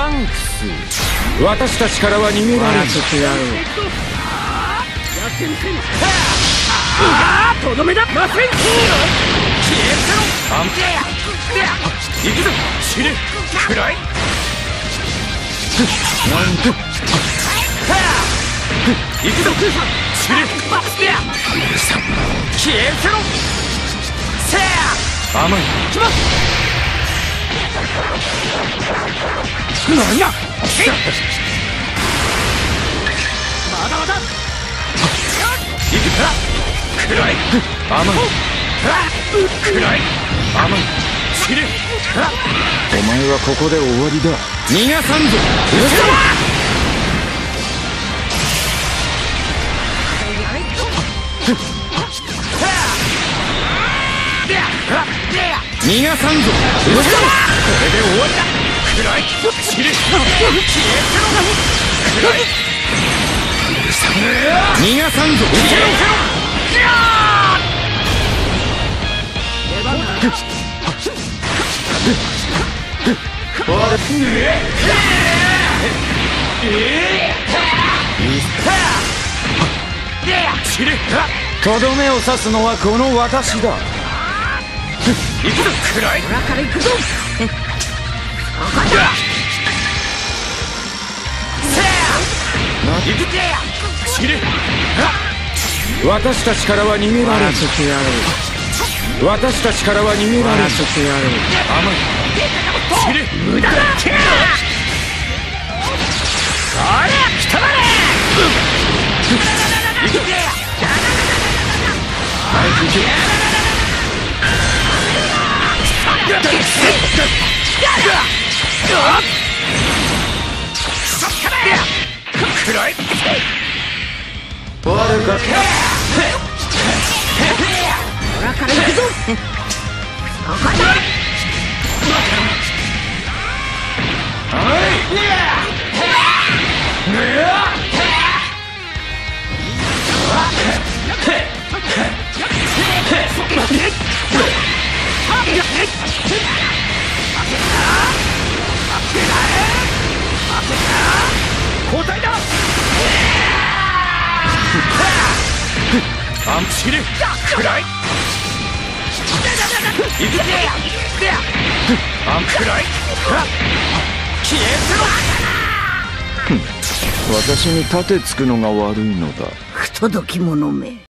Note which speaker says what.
Speaker 1: サンクス。私たちからは逃げられない。
Speaker 2: とどめだません。消えたろ。
Speaker 1: 安定や。行くぞ。死ね。くらい。なんと。行くぞ。死ね。消えたろ。せや。甘い。来ます。何や。まだまだ。行くか。くらい。甘い。くらい。甘い。死ね。お前はここで終わりだ。逃がさんぞ。逃がさんぞ。これで終わりだ。くらい。死ね。消えてろ。くらい。逃がさんぞ。とどめを刺すのはこの私だ。行くぞ。くらい。
Speaker 2: 裏から行くぞ。
Speaker 1: 私たちからは逃げられない。私たちからは逃げられない。甘い。無駄だ。そりゃ来たまれ。行くぜ。早く行け。くらい。終わるか。
Speaker 2: 裏から行くぞ。
Speaker 1: 交代だ。アンチリくらい。行くぜ。アンくらい。消えてろ。私に盾つくのが悪いのだ。
Speaker 2: 不届き者め。